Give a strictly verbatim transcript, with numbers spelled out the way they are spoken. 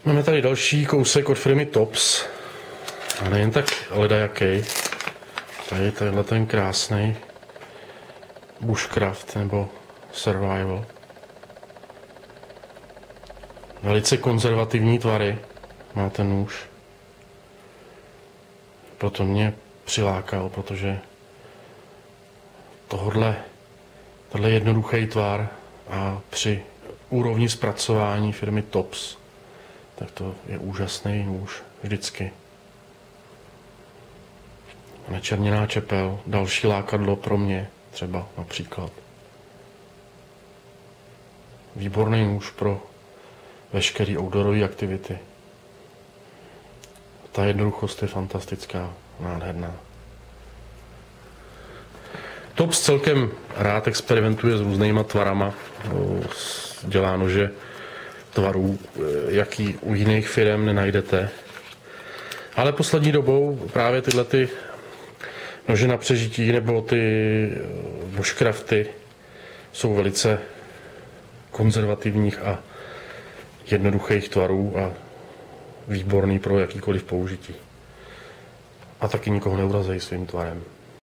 Máme tady další kousek od firmy Tops. A nejen tak ledajaký. Tady je tenhle ten krásný bushcraft nebo survival. Velice konzervativní tvary má ten nůž. Proto mě přilákal, protože tohle, tohle jednoduchý tvar a při úrovni zpracování firmy Tops, tak to je úžasný nůž vždycky. Nečerněná čepel, další lákadlo pro mě třeba například. Výborný nůž pro veškeré outdoorové aktivity. Ta jednoduchost je fantastická, nádherná. Tops celkem rád experimentuje s různýma tvarama. Dělá nože tvarů, jaký u jiných firm nenajdete. Ale poslední dobou právě tyhle ty nože na přežití nebo ty bushcrafty jsou velice konzervativních a jednoduchých tvarů a výborný pro jakýkoliv použití. A taky nikoho neurazí svým tvarem.